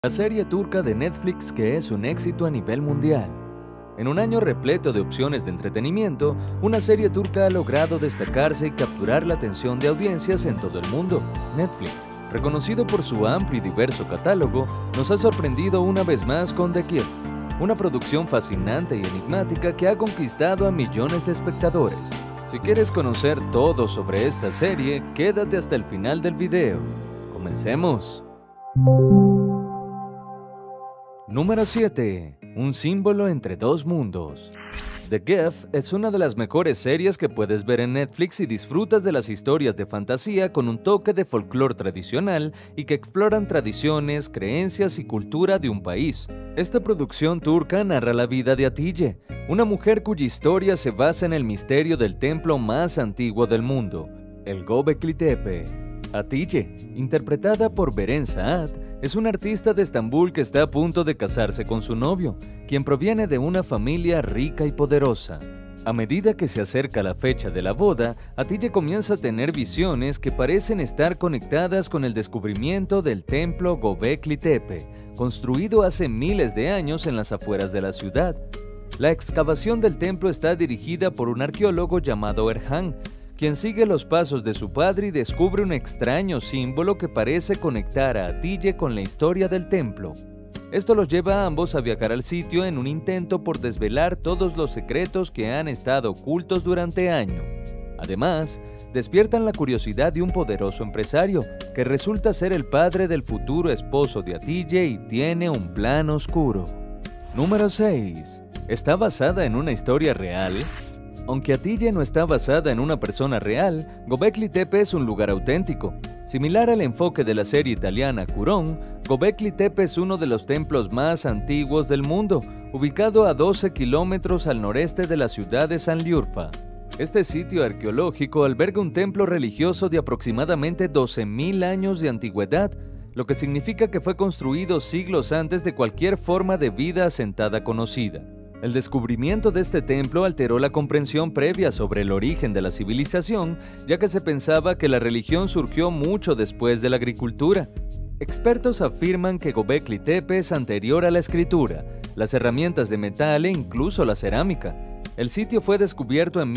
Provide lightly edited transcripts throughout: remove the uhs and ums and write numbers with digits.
La serie turca de Netflix que es un éxito a nivel mundial. En un año repleto de opciones de entretenimiento, una serie turca ha logrado destacarse y capturar la atención de audiencias en todo el mundo. Netflix, reconocido por su amplio y diverso catálogo, nos ha sorprendido una vez más con The Gift, una producción fascinante y enigmática que ha conquistado a millones de espectadores. Si quieres conocer todo sobre esta serie, quédate hasta el final del video. ¡Comencemos! Número 7. Un símbolo entre dos mundos. The Gift es una de las mejores series que puedes ver en Netflix si disfrutas de las historias de fantasía con un toque de folclore tradicional y que exploran tradiciones, creencias y cultura de un país. Esta producción turca narra la vida de Hatice, una mujer cuya historia se basa en el misterio del templo más antiguo del mundo, el Göbekli Tepe. Hatice, interpretada por Beren Saat, es una artista de Estambul que está a punto de casarse con su novio, quien proviene de una familia rica y poderosa. A medida que se acerca la fecha de la boda, Hatice comienza a tener visiones que parecen estar conectadas con el descubrimiento del templo Göbekli Tepe, construido hace miles de años en las afueras de la ciudad. La excavación del templo está dirigida por un arqueólogo llamado Erhan, quien sigue los pasos de su padre y descubre un extraño símbolo que parece conectar a Hatice con la historia del templo. Esto los lleva a ambos a viajar al sitio en un intento por desvelar todos los secretos que han estado ocultos durante años. Además, despiertan la curiosidad de un poderoso empresario, que resulta ser el padre del futuro esposo de Hatice y tiene un plan oscuro. Número 6. ¿Está basada en una historia real? Aunque Hatice no está basada en una persona real, Göbekli Tepe es un lugar auténtico. Similar al enfoque de la serie italiana Cuarón, Göbekli Tepe es uno de los templos más antiguos del mundo, ubicado a 12 kilómetros al noreste de la ciudad de Sanliurfa. Este sitio arqueológico alberga un templo religioso de aproximadamente 12.000 años de antigüedad, lo que significa que fue construido siglos antes de cualquier forma de vida asentada conocida. El descubrimiento de este templo alteró la comprensión previa sobre el origen de la civilización, ya que se pensaba que la religión surgió mucho después de la agricultura. Expertos afirman que Göbekli Tepe es anterior a la escritura, las herramientas de metal e incluso la cerámica. El sitio fue descubierto en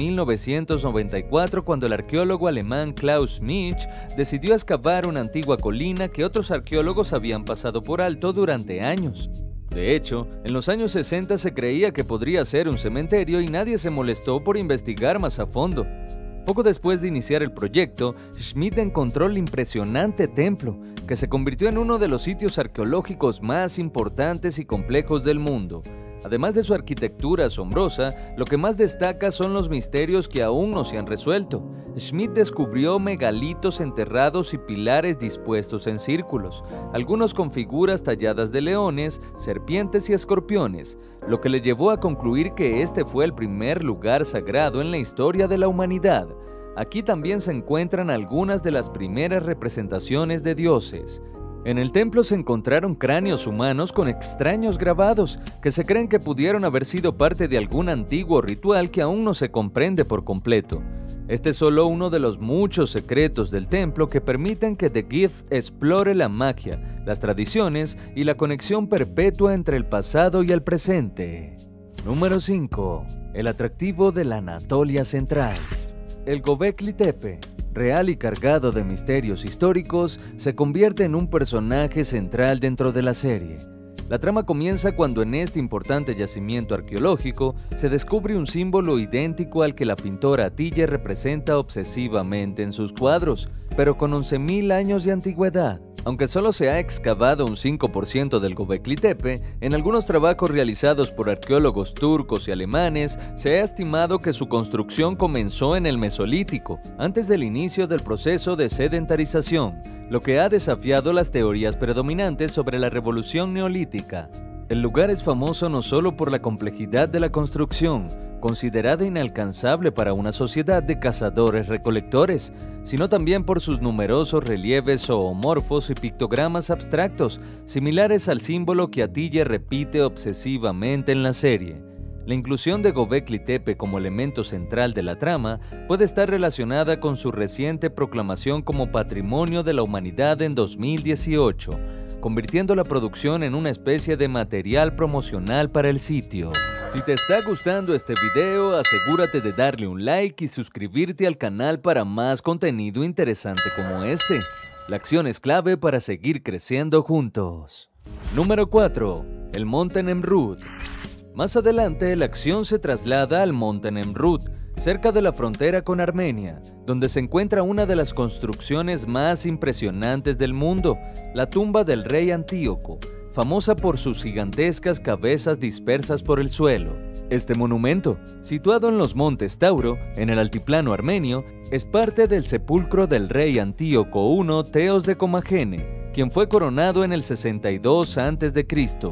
1994 cuando el arqueólogo alemán Klaus Misch decidió excavar una antigua colina que otros arqueólogos habían pasado por alto durante años. De hecho, en los años 60 se creía que podría ser un cementerio y nadie se molestó por investigar más a fondo. Poco después de iniciar el proyecto, Schmidt encontró el impresionante templo, que se convirtió en uno de los sitios arqueológicos más importantes y complejos del mundo. Además de su arquitectura asombrosa, lo que más destaca son los misterios que aún no se han resuelto. Schmidt descubrió megalitos enterrados y pilares dispuestos en círculos, algunos con figuras talladas de leones, serpientes y escorpiones, lo que le llevó a concluir que este fue el primer lugar sagrado en la historia de la humanidad. Aquí también se encuentran algunas de las primeras representaciones de dioses. En el templo se encontraron cráneos humanos con extraños grabados, que se creen que pudieron haber sido parte de algún antiguo ritual que aún no se comprende por completo. Este es solo uno de los muchos secretos del templo que permiten que The Gift explore la magia, las tradiciones y la conexión perpetua entre el pasado y el presente. Número 5. El atractivo de la Anatolia Central. El Göbekli Tepe, real y cargado de misterios históricos, se convierte en un personaje central dentro de la serie. La trama comienza cuando en este importante yacimiento arqueológico se descubre un símbolo idéntico al que la pintora Hatice representa obsesivamente en sus cuadros, pero con 11.000 años de antigüedad. Aunque solo se ha excavado un 5% del Göbekli Tepe, en algunos trabajos realizados por arqueólogos turcos y alemanes, se ha estimado que su construcción comenzó en el Mesolítico, antes del inicio del proceso de sedentarización, lo que ha desafiado las teorías predominantes sobre la revolución neolítica. El lugar es famoso no solo por la complejidad de la construcción, considerada inalcanzable para una sociedad de cazadores-recolectores, sino también por sus numerosos relieves zoomorfos y pictogramas abstractos, similares al símbolo que Hatice repite obsesivamente en la serie. La inclusión de Göbekli Tepe como elemento central de la trama puede estar relacionada con su reciente proclamación como Patrimonio de la Humanidad en 2018, convirtiendo la producción en una especie de material promocional para el sitio. Si te está gustando este video, asegúrate de darle un like y suscribirte al canal para más contenido interesante como este. La acción es clave para seguir creciendo juntos. Número 4. El Monte Nemrut. Más adelante, la acción se traslada al Monte Nemrut, cerca de la frontera con Armenia, donde se encuentra una de las construcciones más impresionantes del mundo, la tumba del rey Antíoco, famosa por sus gigantescas cabezas dispersas por el suelo. Este monumento, situado en los montes Tauro, en el altiplano armenio, es parte del sepulcro del rey Antíoco I Teos de Comagene, quien fue coronado en el 62 a.C.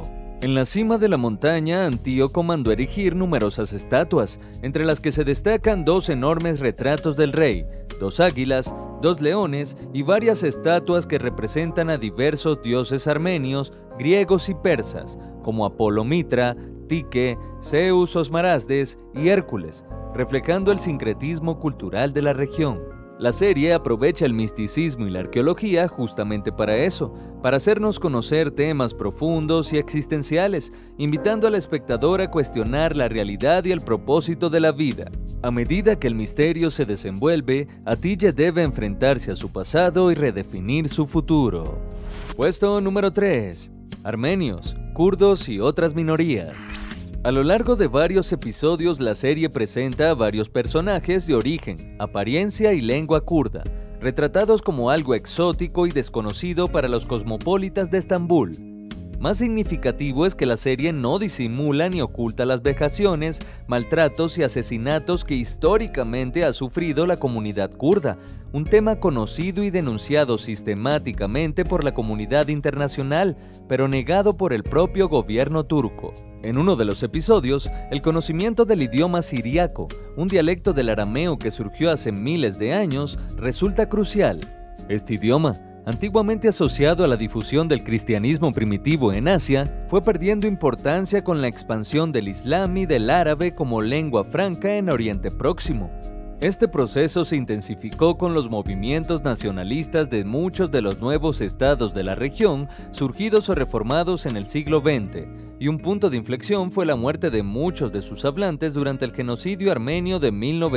En la cima de la montaña, Antíoco mandó erigir numerosas estatuas, entre las que se destacan 2 enormes retratos del rey, 2 águilas, 2 leones y varias estatuas que representan a diversos dioses armenios, griegos y persas, como Apolo Mitra, Tique, Zeus Osmarasdes y Hércules, reflejando el sincretismo cultural de la región. La serie aprovecha el misticismo y la arqueología justamente para eso, para hacernos conocer temas profundos y existenciales, invitando al espectador a cuestionar la realidad y el propósito de la vida. A medida que el misterio se desenvuelve, Atilla debe enfrentarse a su pasado y redefinir su futuro. Puesto número 3. Armenios, kurdos y otras minorías. A lo largo de varios episodios, la serie presenta a varios personajes de origen, apariencia y lengua kurda, retratados como algo exótico y desconocido para los cosmopolitas de Estambul. Más significativo es que la serie no disimula ni oculta las vejaciones, maltratos y asesinatos que históricamente ha sufrido la comunidad kurda, un tema conocido y denunciado sistemáticamente por la comunidad internacional, pero negado por el propio gobierno turco. En uno de los episodios, el conocimiento del idioma siriaco, un dialecto del arameo que surgió hace miles de años, resulta crucial. Este idioma, antiguamente asociado a la difusión del cristianismo primitivo en Asia, fue perdiendo importancia con la expansión del Islam y del árabe como lengua franca en Oriente Próximo. Este proceso se intensificó con los movimientos nacionalistas de muchos de los nuevos estados de la región, surgidos o reformados en el siglo XX, y un punto de inflexión fue la muerte de muchos de sus hablantes durante el genocidio armenio de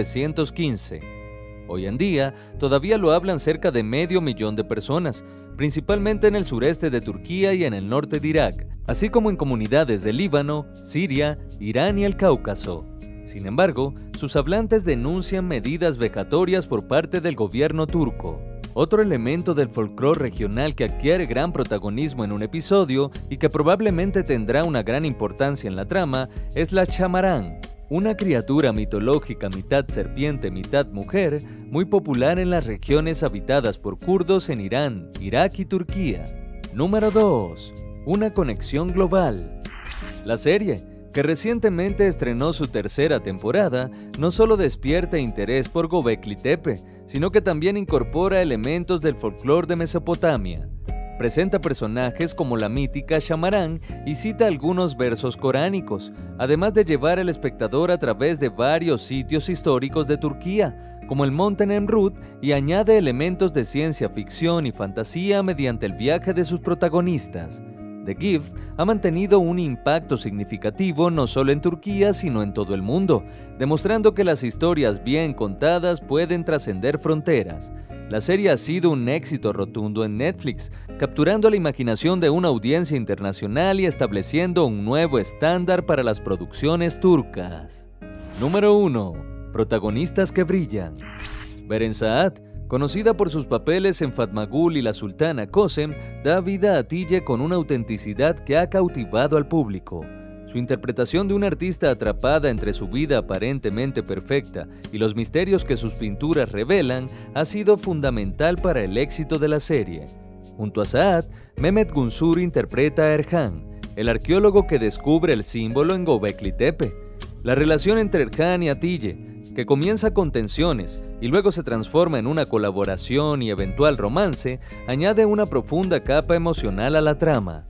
1915. Hoy en día, todavía lo hablan cerca de 500.000 de personas, principalmente en el sureste de Turquía y en el norte de Irak, así como en comunidades de Líbano, Siria, Irán y el Cáucaso. Sin embargo, sus hablantes denuncian medidas vejatorias por parte del gobierno turco. Otro elemento del folclore regional que adquiere gran protagonismo en un episodio y que probablemente tendrá una gran importancia en la trama es la chamarán, una criatura mitológica mitad serpiente, mitad mujer, muy popular en las regiones habitadas por kurdos en Irán, Irak y Turquía. Número 2. Una conexión global. La serie, que recientemente estrenó su tercera temporada, no solo despierta interés por Göbekli Tepe, sino que también incorpora elementos del folclore de Mesopotamia. Presenta personajes como la mítica Shamarán y cita algunos versos coránicos, además de llevar al espectador a través de varios sitios históricos de Turquía, como el Monte Nemrut, y añade elementos de ciencia ficción y fantasía mediante el viaje de sus protagonistas. The Gift ha mantenido un impacto significativo no solo en Turquía, sino en todo el mundo, demostrando que las historias bien contadas pueden trascender fronteras. La serie ha sido un éxito rotundo en Netflix, capturando la imaginación de una audiencia internacional y estableciendo un nuevo estándar para las producciones turcas. Número 1. Protagonistas que brillan. Beren Saat, conocida por sus papeles en Fatmagul y la Sultana Kösem, da vida a Atilla con una autenticidad que ha cautivado al público. Su interpretación de una artista atrapada entre su vida aparentemente perfecta y los misterios que sus pinturas revelan ha sido fundamental para el éxito de la serie. Junto a Saat, Mehmet Günsur interpreta a Erhan, el arqueólogo que descubre el símbolo en Göbekli Tepe. La relación entre Erhan y Atilla, que comienza con tensiones y luego se transforma en una colaboración y eventual romance, añade una profunda capa emocional a la trama.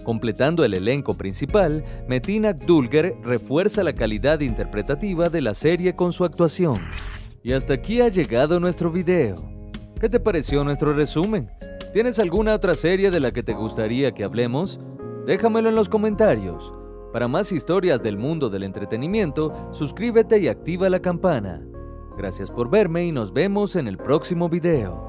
Completando el elenco principal, Metin Akdülger refuerza la calidad interpretativa de la serie con su actuación. Y hasta aquí ha llegado nuestro video. ¿Qué te pareció nuestro resumen? ¿Tienes alguna otra serie de la que te gustaría que hablemos? Déjamelo en los comentarios. Para más historias del mundo del entretenimiento, suscríbete y activa la campana. Gracias por verme y nos vemos en el próximo video.